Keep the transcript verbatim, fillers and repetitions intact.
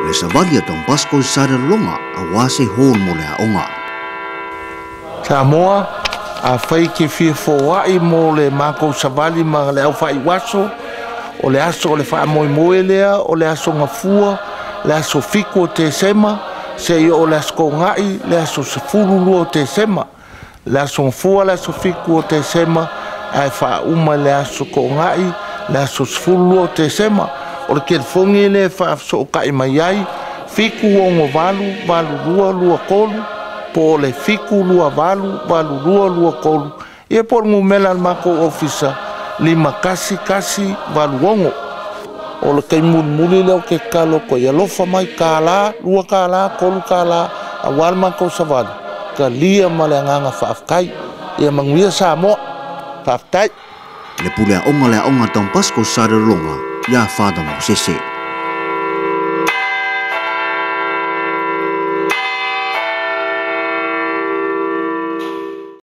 le savali atong Pasko sare longa a wase hol mo le aonga. Samoa a fai ke fia foai mo le mako savali ma le au fai waso o le aso o le fai moi moe lea o le aso ngafua le aso fiku o te sema se i o le asko ngai le aso sefulu o te sema le aso ngafua le aso fiku o te sema ai fai uma le aso ko ngai le aso sefulu o te sema o le kelfongi le fai so kai mai ai fiku o ngo valu valu lua lua kolu po le fiku lua valu valu lua lua kolu e por ngumela mako ofisa lima kasi kasi valu ongo o le kai mul muli leo ke kalo ko ia lofa mai kala lua kala kolu kala a walma ko savali ka lia maleanganga faafkai ia manguia Samoa faaftai Le pule aonga le aonga tong Pasko sare longa ya fada mo sese.